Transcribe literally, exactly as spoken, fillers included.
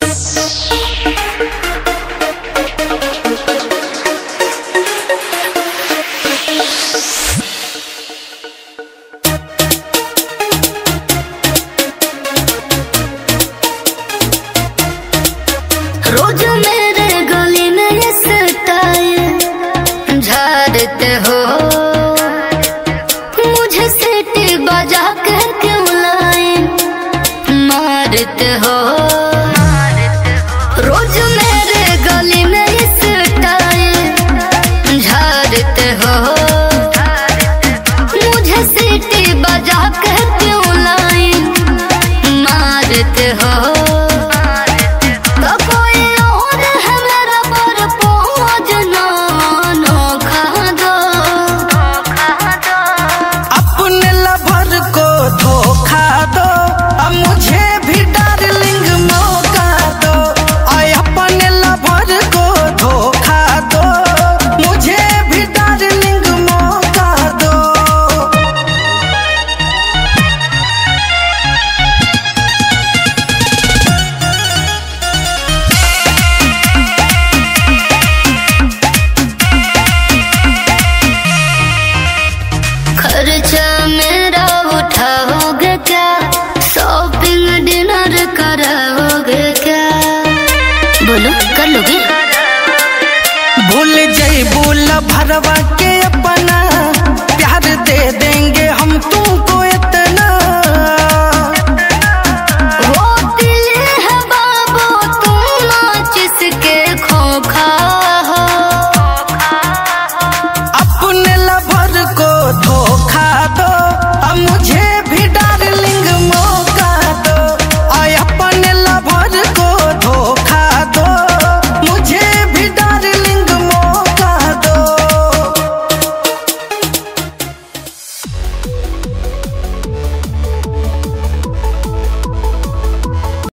रोज मेरे गली में ये स्टाइल झाड़ते हो, मुझे सीटी बजा के क्यों लाइन मारते हो। रोज मेरे गली में ये स्टाइल झाड़ते हो, मुझे सीटी बजा के क्यों लाइन मारते हो। खर्चा मेरा उठाओगे क्या, शॉपिंग डिनर कराओगे क्या, बोलो कर लोगे। भूल जाई बोला भरवा के अपना प्यार दे देंगे हम तुम